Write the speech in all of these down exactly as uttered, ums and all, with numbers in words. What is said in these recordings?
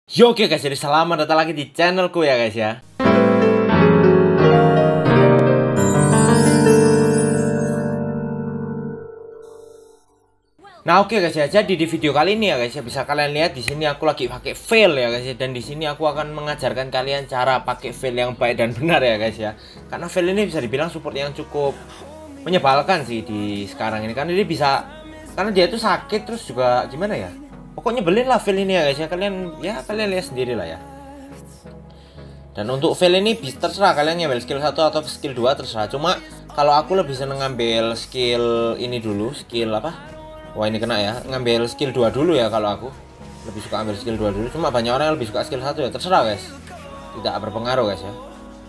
Yo oke guys, jadi selamat datang lagi di channelku ya guys ya. Nah oke guys ya, jadi di video kali ini ya guys ya, bisa kalian lihat di sini aku lagi pakai fail ya guys ya, dan di sini aku akan mengajarkan kalian cara pakai fail yang baik dan benar ya guys ya. Karena fail ini bisa dibilang support yang cukup menyebalkan sih di sekarang ini, karena dia bisa, karena dia itu sakit terus juga gimana ya. Pokoknya nyebelin lah fail ini ya guys ya, kalian ya kalian lihat sendiri lah ya. Dan untuk fail ini bisa terserah kalian ngambil skill satu atau skill dua terserah. Cuma kalau aku lebih seneng ngambil skill ini dulu, skill apa? Wah ini kena ya, ngambil skill dua dulu ya kalau aku. Lebih suka ambil skill dua dulu, cuma banyak orang yang lebih suka skill satu ya, terserah guys. Tidak berpengaruh guys ya.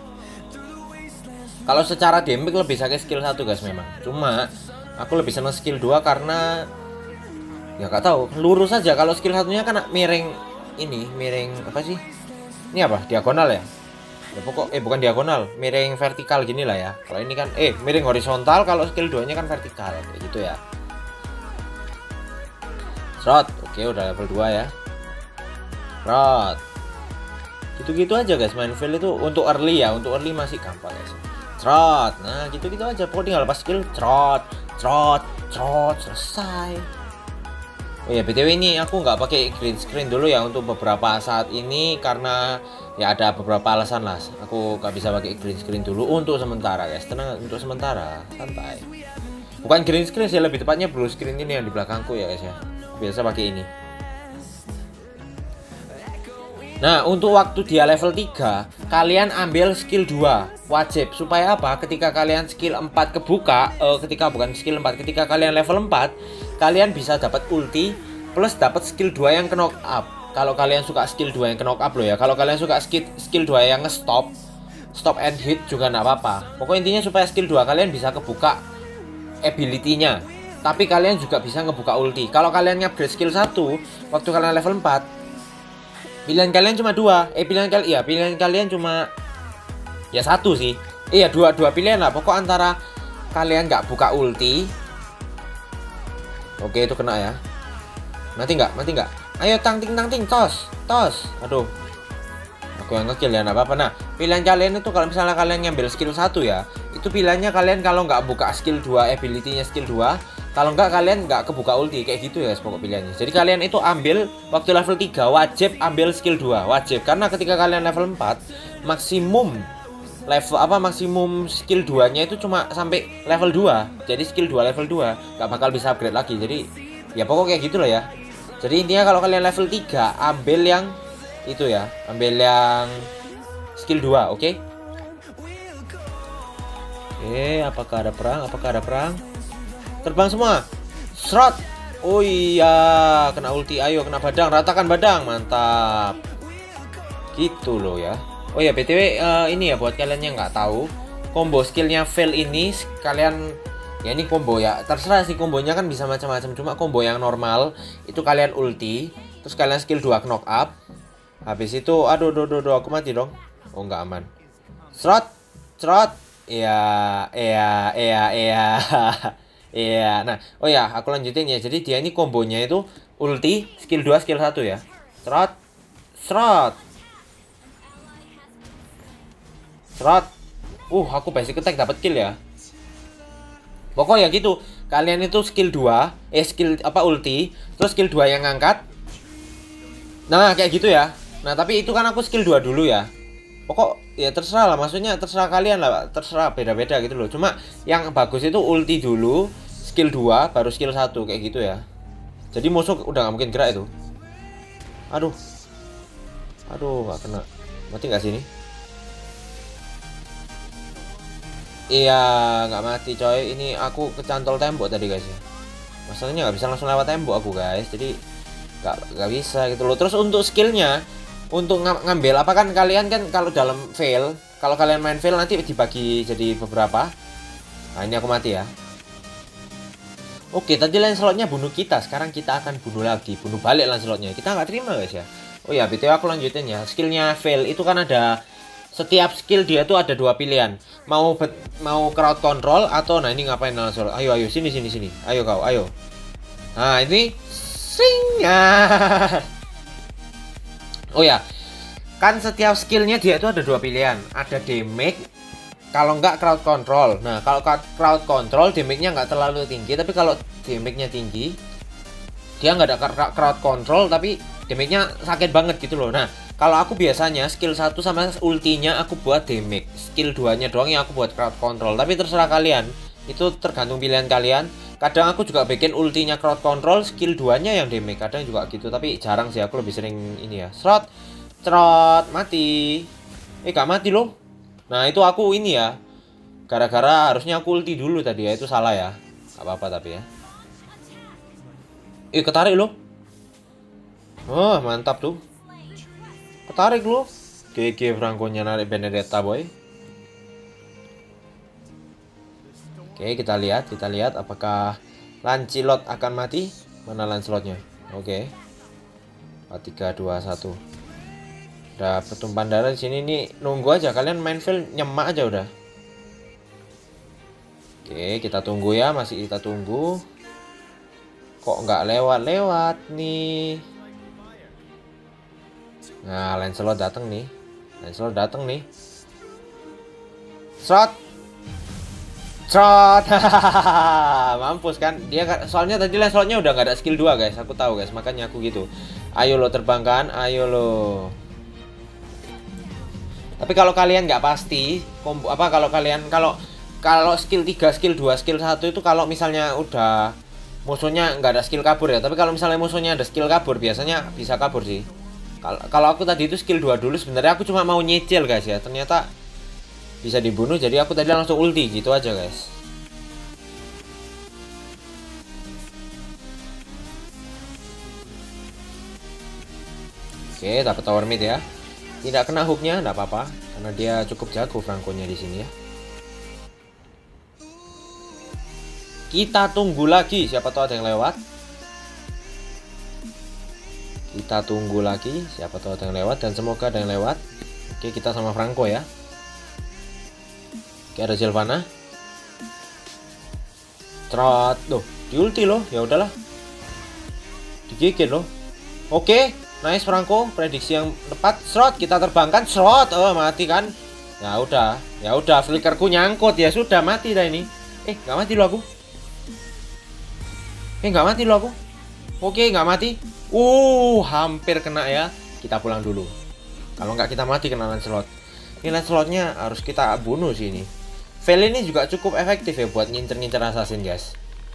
Kalau secara damage lebih sakit skill satu guys memang. Cuma aku lebih seneng skill dua karena ya gak tahu, lurus aja. Kalau skill satunya kan miring ini, miring apa sih? Ini apa? Diagonal ya? Ya pokok eh bukan diagonal, miring vertikal gini lah ya. Kalau ini kan eh miring horizontal, kalau skill dua-nya kan vertikal kayak gitu ya. Shot. Oke, udah level dua ya. Shot. Gitu-gitu aja guys, main fail itu untuk early ya, untuk early masih gampang guys. Shot. Nah, gitu-gitu aja. Pokoknya tinggal lepas skill, shot, shot, shot, selesai. Oh ya B T W ini aku nggak pakai green screen dulu ya untuk beberapa saat ini, karena ya ada beberapa alasan lah. Aku nggak bisa pakai green screen dulu untuk sementara guys. Tenang, untuk sementara, santai. Bukan green screen sih, lebih tepatnya blue screen ini yang di belakangku ya guys ya. Biasa pakai ini. Nah untuk waktu dia level tiga, kalian ambil skill dua wajib. Supaya apa? Ketika kalian skill empat kebuka, eh, ketika bukan skill empat, ketika kalian level empat, kalian bisa dapat ulti plus dapat skill dua yang knock up. Kalau kalian suka skill dua yang knock up loh ya. Kalau kalian suka skill skill dua yang nge-stop, stop and hit juga nggak apa-apa. Pokoknya intinya supaya skill dua kalian bisa kebuka ability-nya, tapi kalian juga bisa ngebuka ulti. Kalau kalian upgrade skill satu waktu kalian level empat, pilihan kalian cuma dua. Eh pilihan kalian iya, pilihan kalian cuma ya satu sih. Iya, dua dua pilihan lah. Pokok antara kalian nggak buka ulti. Oke, itu kena ya. Mati nggak? Mati nggak? Ayo tang ting tang ting, tos, tos. Aduh. Aku yang ngekill ya, nggak apa-apa. Nah, pilihan kalian itu kalau misalnya kalian ngambil skill satu ya, itu pilihannya kalian kalau nggak buka skill dua, ability-nya skill dua, kalau nggak kalian nggak kebuka ulti, kayak gitu ya pokok pilihannya. Jadi kalian itu ambil waktu level tiga wajib ambil skill dua, wajib. Karena ketika kalian level empat, maksimum level apa maksimum skill dua nya itu cuma sampai level dua. Jadi skill dua level dua nggak bakal bisa upgrade lagi. Jadi ya pokok kayak gitu lah ya. Jadi intinya kalau kalian level tiga ambil yang itu ya, ambil yang skill dua, oke? Okay? Eh, apakah ada perang? Apakah ada perang? Terbang semua. Shot. Oh iya, kena ulti. Ayo kena badang, ratakan badang. Mantap. Gitu loh ya. Oh ya B T W uh, ini ya buat kalian yang nggak tahu, combo skillnya fail ini kalian ya ini combo ya, terserah sih kombonya kan bisa macam-macam. Cuma combo yang normal itu kalian ulti, terus kalian skill dua knock up. Habis itu aduh aduh aduh, aduh aku mati dong. Oh nggak aman. Shot, shot. Iya, iya, iya, iya. Iya. Nah, oh ya, aku lanjutin ya. Jadi dia ini kombonya itu ulti, skill dua, skill satu ya. Shot, shot. Shot. Uh, aku basic attack dapat kill ya. Pokoknya gitu. Kalian itu skill dua, eh skill apa ulti, terus skill dua yang ngangkat. Nah, kayak gitu ya. Nah, tapi itu kan aku skill dua dulu ya. Pokok ya terserah lah, maksudnya terserah kalian lah, terserah beda-beda gitu loh. Cuma yang bagus itu ulti dulu, skill dua, baru skill satu kayak gitu ya. Jadi musuh udah gak mungkin gerak itu. Aduh. Aduh, gak kena. Mati gak sini? Iya, nggak mati coy. Ini aku kecantol tembok tadi guys ya. Masalahnya nggak bisa langsung lewat tembok aku guys. Jadi nggak nggak bisa gitu loh. Terus untuk skillnya, untuk ng ngambil apa kan kalian kan kalau dalam fail, kalau kalian main fail nanti dibagi jadi beberapa. Nah ini aku mati ya. Oke, tadi Lancelotnya bunuh kita. Sekarang kita akan bunuh lagi, bunuh balik Lancelotnya. Kita nggak terima guys ya. Oh ya B T W aku lanjutin ya. Skillnya fail itu kan ada, setiap skill dia tuh ada dua pilihan. Mau bet, mau crowd control atau nah ini ngapain Lancelot? Ayo ayo sini sini sini. Ayo kau, ayo. Nah, ini sing ya. Oh ya, kan setiap skillnya dia itu ada dua pilihan, ada damage, kalau nggak crowd control. Nah kalau crowd control damage-nya nggak terlalu tinggi, tapi kalau damage-nya tinggi, dia nggak ada crowd control tapi damage-nya sakit banget gitu loh. Nah kalau aku biasanya skill satu sama ultinya aku buat damage, skill dua nya doang yang aku buat crowd control. Tapi terserah kalian, itu tergantung pilihan kalian. Kadang aku juga bikin ultinya crowd control, skill dua nya yang damage, kadang juga gitu. Tapi jarang sih, aku lebih sering ini ya, shot, cerot, mati. Eh gak mati loh. Nah itu aku ini ya, gara-gara harusnya aku ulti dulu tadi ya, itu salah ya. Gak apa-apa tapi ya. Eh ketarik loh. Oh mantap tuh. Ketarik loh. G G Franco-nya narik Benedetta boy. Oke kita lihat, kita lihat apakah Lancelot akan mati. Mana Lancelotnya? Oke. empat tiga dua satu. Udah pertumpahan darah di sini nih, nunggu aja kalian main field nyemak aja udah. Oke kita tunggu ya, masih kita tunggu. Kok nggak lewat-lewat nih? Nah, Lancelot datang nih. Lancelot datang nih. Shot. Shot. Mampus kan? Dia soalnya tadi Lancelotnya udah nggak ada skill dua, guys. Aku tahu, guys. Makanya aku gitu. Ayo lo terbangkan, ayo lo. Tapi kalau kalian nggak pasti, kombo apa kalau kalian kalau kalau skill tiga, skill dua, skill satu itu kalau misalnya udah musuhnya nggak ada skill kabur ya. Tapi kalau misalnya musuhnya ada skill kabur, biasanya bisa kabur sih. Kalau aku tadi itu skill dua dulu, sebenarnya aku cuma mau nyicil guys ya. Ternyata bisa dibunuh, jadi aku tadi langsung ulti gitu aja guys. Oke, dapat tower mid ya. Tidak kena hooknya, enggak apa-apa karena dia cukup jago Franco-nya di sini ya. Kita tunggu lagi, siapa tahu ada yang lewat. Kita tunggu lagi, siapa tahu ada yang lewat dan semoga ada yang lewat. Oke, kita sama Franco ya. Oke, ada Sylvana. Trot, loh, di ulti loh, ya udahlah. Digigit loh. Oke, nice Franco, prediksi yang tepat. Shot, kita terbangkan, shot. Oh, mati kan? Ya udah, ya udah, flickerku nyangkut ya sudah mati dah ini. Eh, nggak mati loh aku. Eh, nggak mati loh aku. Oke, nggak mati. Uh, hampir kena ya. Kita pulang dulu. Kalau nggak kita mati kena Lancelot. Ini Lancelotnya harus kita bunuh sih ini. Veil ini juga cukup efektif ya buat ngincer-ngincer assassin guys.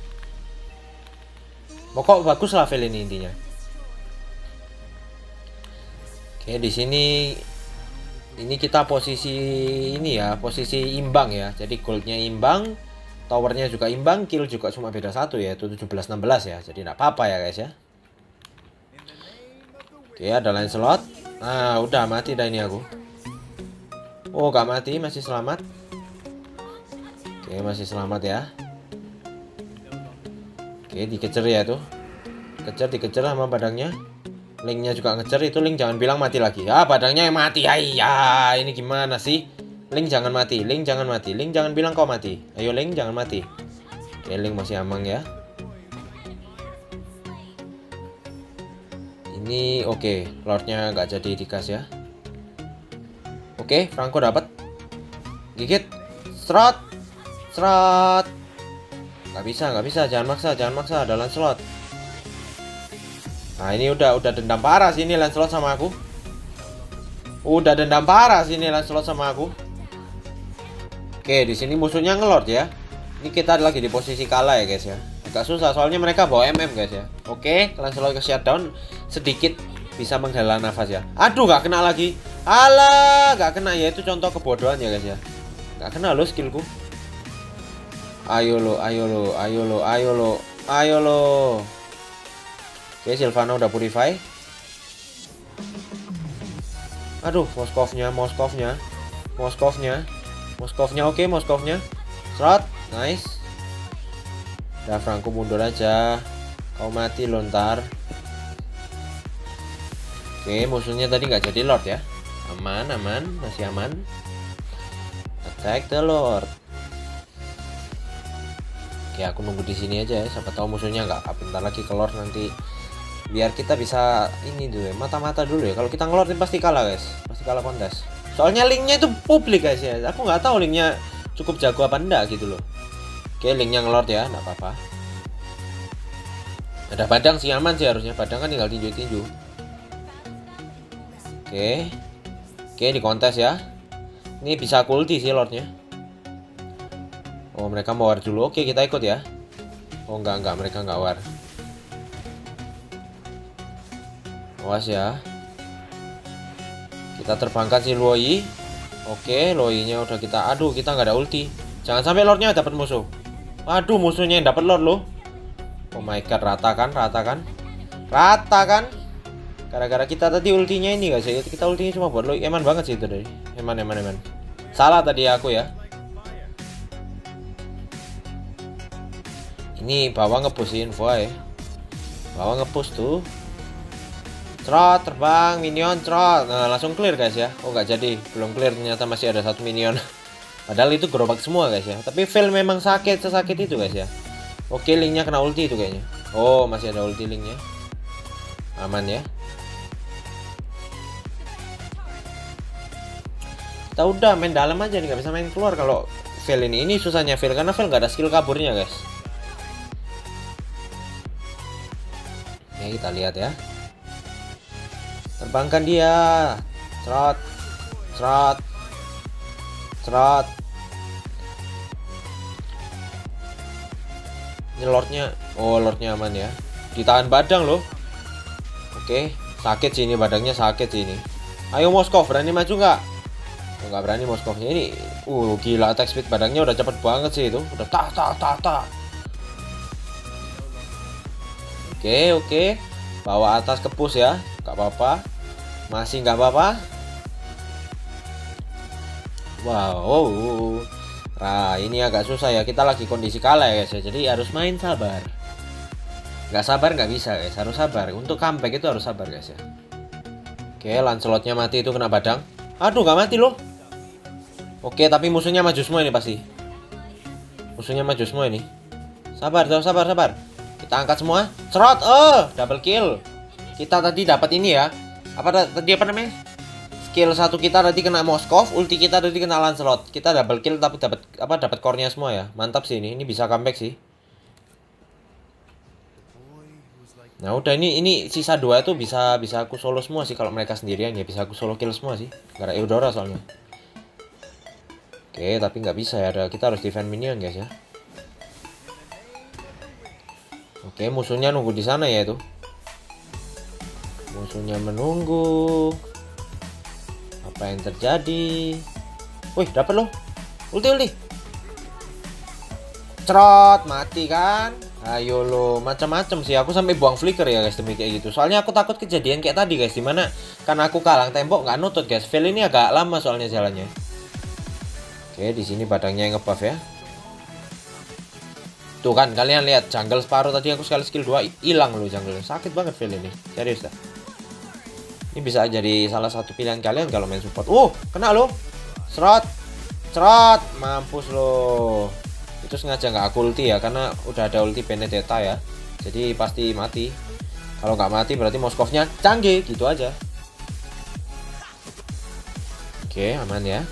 Pokok bagus lah Veil ini intinya. Oke di sini ini kita posisi ini ya, posisi imbang ya. Jadi goldnya imbang, towernya juga imbang, kill juga cuma beda satu ya, itu tujuh belas enam belas ya. Jadi nggak apa-apa ya guys ya. Oke ada Lancelot. Nah udah mati dah ini aku. Oh gak mati, masih selamat. Oke masih selamat ya. Oke dikejar ya tuh. Kejar dikejar sama badangnya. Linknya juga ngejar itu. Link jangan bilang mati lagi. Ah badangnya yang mati. Ayah ini gimana sih? Link jangan mati. Link jangan mati. Link jangan bilang kau mati. Ayo Link jangan mati. Oke Link masih aman ya. Ini oke, okay. Lordnya nggak jadi dikas ya. Oke, okay, Franco dapat. Gigit, serot, serot. Nggak bisa, nggak bisa. Jangan maksa, jangan maksa. Ada Lancelot. Nah ini udah udah dendam parah sini Lancelot sama aku. Udah dendam parah sini Lancelot sama aku. Oke, di sini musuhnya ngelord ya. Ini kita lagi di posisi kalah ya guys ya. Agak susah soalnya mereka bawa M M guys ya. Oke, Lancelot ke shutdown sedikit bisa menghela nafas ya. Aduh gak kena lagi. Alah gak kena ya, itu contoh kebodohan ya guys ya. Gak kena lo skillku. Ayo lo, ayo lo, ayo lo, ayo lo, ayo lo. Oke Sylvana udah purify. Aduh Moskovnya, Moskovnya, Moskovnya, Moskovnya oke Moskovnya. Shot, nice. Udah Franco mundur aja. Kau mati lontar. Oke musuhnya tadi nggak jadi Lord ya. Aman aman masih aman. Attack the Lord. Oke aku nunggu di sini aja ya. Siapa tahu musuhnya nggak bentar lagi ke Lord nanti biar kita bisa ini dulu ya, mata-mata dulu ya. Kalau kita ngelord ini pasti kalah guys, pasti kalah kontes. Soalnya linknya itu publik guys ya. Aku nggak tahu linknya cukup jago apa enggak gitu loh. Oke, linknya ngelord ya, nggak apa-apa. Ada badang sih, aman sih harusnya. Badang kan tinggal tinju-tinju. Oke, oke di kontes ya. Ini bisa aku ulti sih lordnya. Oh mereka mau war dulu. Oke kita ikut ya. Oh enggak enggak mereka enggak war. Awas ya. Kita terbangkan si Luoi. Oke Luoi-nya udah kita. Aduh kita nggak ada ulti. Jangan sampai lordnya dapat musuh. Aduh musuhnya yang dapat lord loh. Oh my god, rata kan, rata kan, rata kan. Gara-gara kita tadi ultinya ini guys ya. Kita ultinya cuma buat Luoi. Eman banget sih itu tadi. Eman eman eman. Salah tadi aku ya. Ini bawah ngepush info ya. Bawah ngepush tuh. Trot terbang minion trot. Nah, langsung clear guys ya. Oh nggak jadi, belum clear ternyata masih ada satu minion. Padahal itu gerobak semua guys ya. Tapi fail memang sakit sesakit itu guys ya. Oke linknya kena ulti itu kayaknya. Oh masih ada ulti linknya. Aman ya. Kita udah main dalam aja nih, nggak bisa main keluar kalau fail ini. Ini susahnya fail karena fail nggak ada skill kaburnya guys. Ya kita lihat ya. Terbangkan dia. Trot. Trot. Trot. Ini lordnya. Oh lordnya aman ya. Ditahan badang loh. Oke. Sakit sih ini badangnya, sakit sih ini. Ayo Moskov, berani maju nggak? Oh, nggak berani Moskovnya ini. Uh gila attack speed badangnya udah cepet banget sih itu. Udah tak tak tak tak. Oke oke. Bawa atas ke push ya. Gak apa-apa. Masih nggak apa-apa. Wow. Nah ini agak susah ya. Kita lagi kondisi kalah ya guys ya. Jadi harus main sabar. Nggak sabar nggak bisa guys. Harus sabar. Untuk comeback itu harus sabar guys ya. Oke Lancelotnya mati itu kena badang. Aduh nggak mati loh. Oke tapi musuhnya maju semua ini pasti. Musuhnya maju semua ini. Sabar sabar sabar. Kita angkat semua. Cerot. Oh double kill. Kita tadi dapat ini ya. Apa tadi apa namanya? Skill satu kita tadi kena Moskov, ulti kita tadi kena Lancelot. Kita double kill tapi dapat apa dapat core-nya semua ya. Mantap sih ini. Ini bisa comeback sih. Nah, udah ini ini sisa dua itu bisa bisa aku solo semua sih kalau mereka sendirian ya. Bisa aku solo kill semua sih. Gara Eudora soalnya. Oke, tapi nggak bisa ya. Ada kita harus defend minion guys ya. Oke, musuhnya nunggu di sana ya itu. Musuhnya menunggu. Apa yang terjadi? Wih, dapat loh. Ulti ulti. Cerot, mati kan? Ayo lo, macam-macam sih. Aku sampai buang flicker ya guys demi kayak gitu. Soalnya aku takut kejadian kayak tadi guys, dimana karena aku kalang tembok nggak nutut guys. Fail ini agak lama soalnya jalannya. Oke, di sini badangnya yang ngebuff ya. Tuh kan kalian lihat jungle separuh tadi aku sekali skill dua hilang loh jungle. Sakit banget fail ini. Serius dah. Ini bisa jadi salah satu pilihan kalian kalau main support. Uh, kena loh. Serot. Serot, mampus loh. Itu sengaja nggak aku ulti ya karena udah ada ulti Benedetta ya. Jadi pasti mati. Kalau nggak mati berarti Moskovnya canggih gitu aja. Oke, aman ya.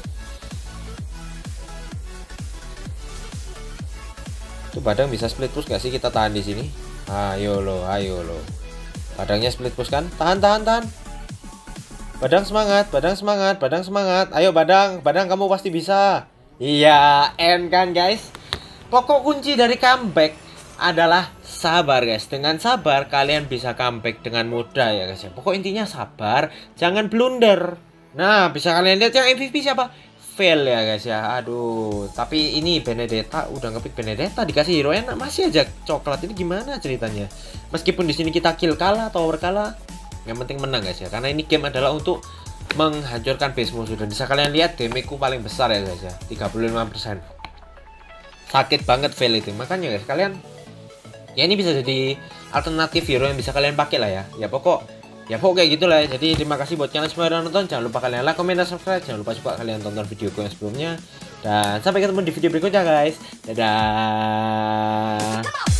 Itu badang bisa split push gak sih? Kita tahan di sini. Ayo lo, ayo lo. Badangnya split push kan? Tahan, tahan, tahan. Badang semangat, badang semangat, badang semangat. Ayo badang, badang kamu pasti bisa. Iya, end kan guys. Pokok kunci dari comeback adalah sabar guys. Dengan sabar kalian bisa comeback dengan mudah ya guys ya. Pokok intinya sabar, jangan blunder. Nah, bisa kalian lihat yang M V P siapa? Fail ya guys ya. Aduh, tapi ini Benedetta udah ngepick Benedetta dikasih hero enak masih aja coklat. Ini gimana ceritanya? Meskipun di sini kita kill kalah atau berkalah, yang penting menang guys ya. Karena ini game adalah untuk menghancurkan base musuh. Dan bisa kalian lihat damageku paling besar ya guys ya, tiga puluh lima persen. Sakit banget fail itu. Makanya guys kalian ya ini bisa jadi alternatif hero yang bisa kalian pakai lah ya. Ya pokok ya pokok kayak gitulah ya. Jadi terima kasih buat kalian semua yang nonton. Jangan lupa kalian like, komen, dan subscribe. Jangan lupa juga kalian tonton videoku yang sebelumnya. Dan sampai ketemu di video berikutnya guys. Dadah.